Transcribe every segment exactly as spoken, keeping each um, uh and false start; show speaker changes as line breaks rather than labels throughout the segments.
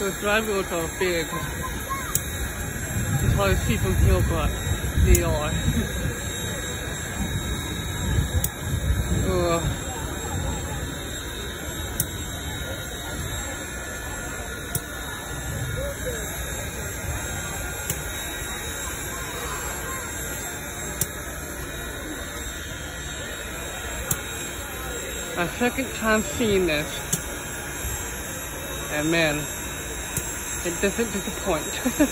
Those drivers are big. It's hard to see from here, but they are. Ugh. My second time seeing this, and man, it doesn't disappoint.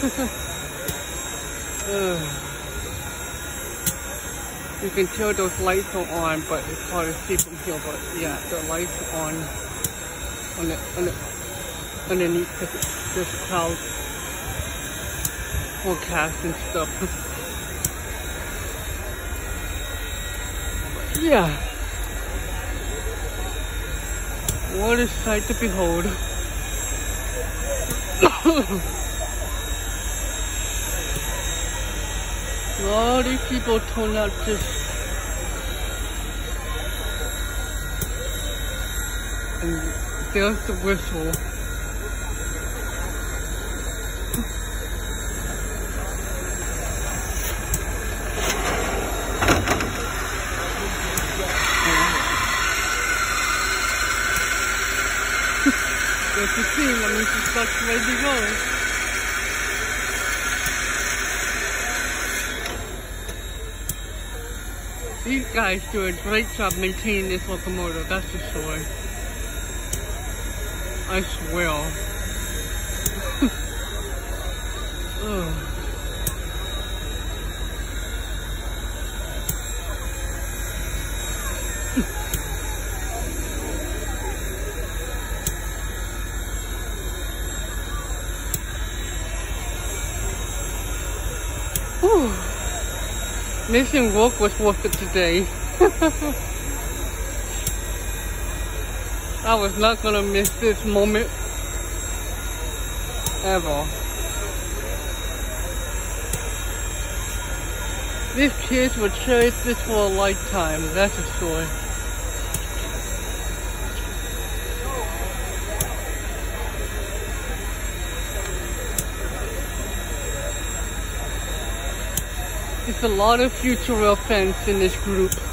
You can tell those lights are on, but it's hard to see from here. But yeah, the lights are on, on the, on the underneath this, this cloud forecast and stuff. But yeah. What a sight to behold. All these people turn out just and there's the whistle. If you see, that means it's like ready to go. These guys do a great job maintaining this locomotive, that's for sure. I swear. Ugh. Whew. Missing work was worth it today. I was not gonna miss this moment ever. These kids will cherish this for a lifetime, that's for sure. There's a lot of future real fans in this group.